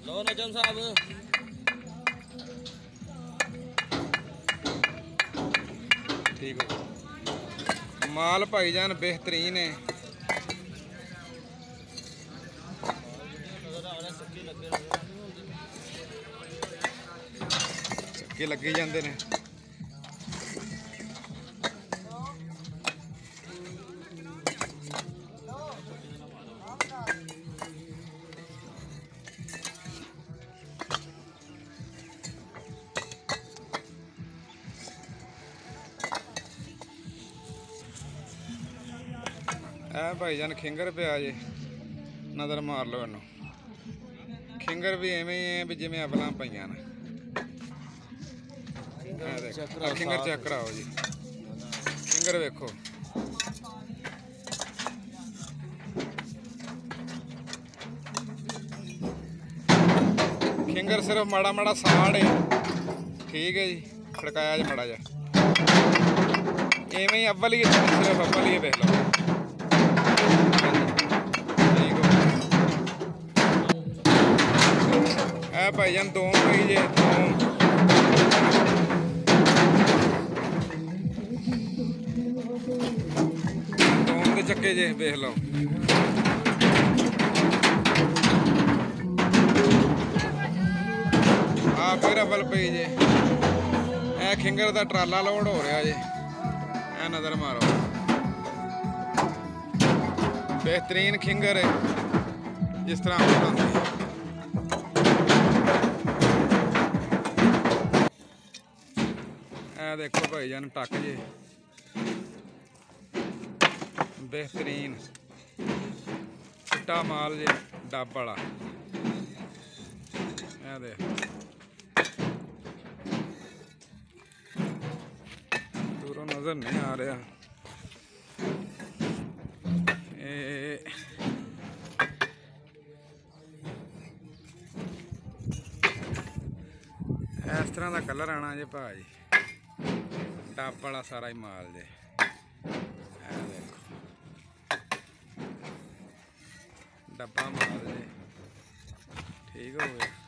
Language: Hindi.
लो नजम साहब ठीक हो माल भाईजान बेहतरीन है। चक्के लगे जाते हैं। भाईजान खिंगर पे आ जे नज़र मार लो इनू खिंगर भी एवें ही है भी जिमें अवलां पईयां ने। खिंगर चेक कराओ जी खिंगर वेखो खिंगर सिर्फ माड़ा माड़ा साड़ है। ठीक है जी खड़काया जी माड़ा जा एवें ही अव्वल ही सिर्फ अव्वल ही वेख लो। भाईजान दोम पई जे दोम के चक्के जे वेख लो। फिर अव्वल पई जे ए खिंगर दा ट्राला लोड हो रहा जे ए नज़र मारो बेहतरीन खिंगर है जिस तरह बनाते हैं। देखो भाईजान टक जे बेहतरीन चिट्टा माल जे डब वाला देख दूरों नजर नहीं आ रहा। इस तरह का कलर आना जे भाई टप वाला सारा ही माल जे देखो डब्बा माल जे ठीक हो गया।